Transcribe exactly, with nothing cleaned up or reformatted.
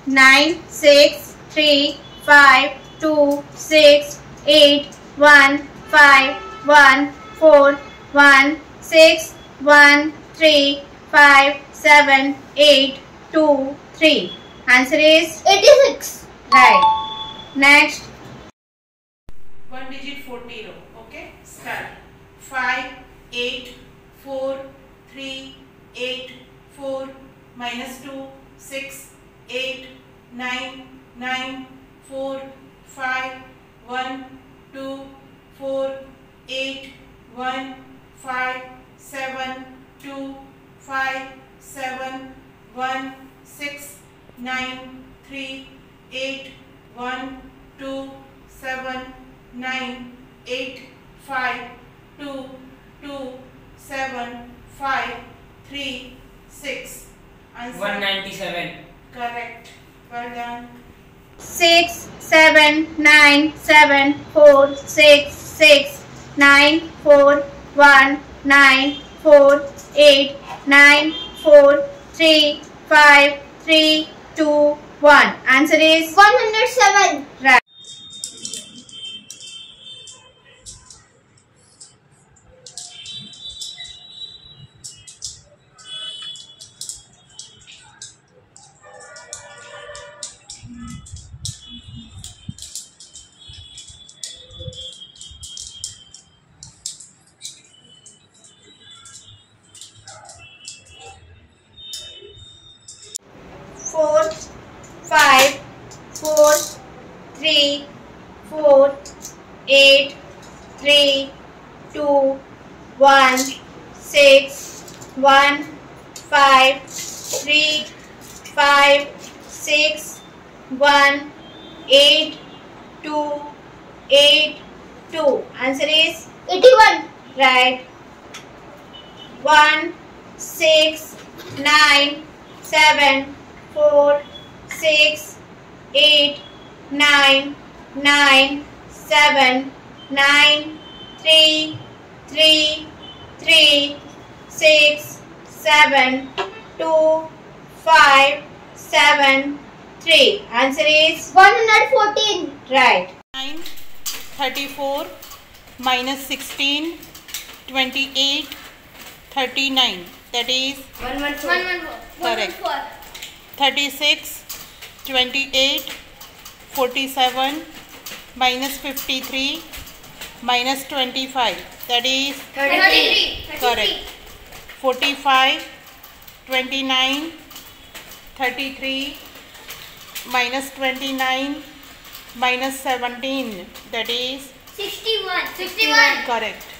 nine, six, three, five, two, six, eight, one, five, one, four, one, six, one, three, five, seven, eight, two, three. Answer is eighty-six. Right. Next. One digit forty row. Okay. Start. Five, eight, four, three, eight, four, minus two, six, eight, nine, nine, four, five, one, two, four, eight, one, five, seven, two, five, seven, one, six, nine, three, eight, one, two, seven, nine, eight, five, two, two, seven, five, three, six. Answer. one ninety-seven. Correct. Well done. Six, seven, nine, seven, four, six, six, nine, four, one, nine, four, eight, nine, four, three, five, three, two, one. Answer is one hundred seven. right. Four, five, four, three, four, eight, three, two, one, six, one, five, three, five, six, one, eight, two, eight, two. Answer is eighty-one. right. One, six, nine, seven, four, six, eight, nine, nine, seven, nine, three, three, three, six, seven, two, five, seven, three. Answer is one hundred fourteen. right. nine, thirty-four, minus sixteen, twenty-eight, thirty-nine. That is one hundred fourteen. correct. thirty-six, twenty-eight, forty-seven, minus fifty-three, minus twenty-five. That is thirty-three. correct. forty-five, twenty-nine, thirty-three, minus twenty-nine, minus seventeen. That is sixty-one. sixty-one. correct.